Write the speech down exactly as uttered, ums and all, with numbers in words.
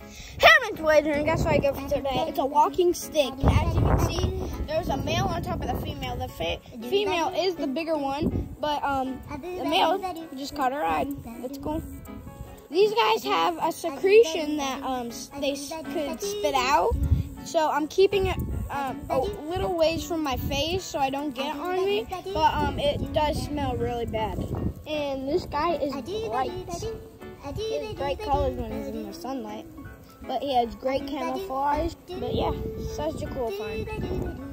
And guess what I got for today? It's a walking stick. As you can see, there's a male on top of the female. The fe female is the bigger one, but um, the male just caught a ride. That's cool. These guys have a secretion that um they could spit out, so I'm keeping it um, a little ways from my face so I don't get it on me. But um, it does smell really bad. And this guy is bright. He has bright colors when he's in the sunlight. But he has great camouflage. But yeah, such a cool find.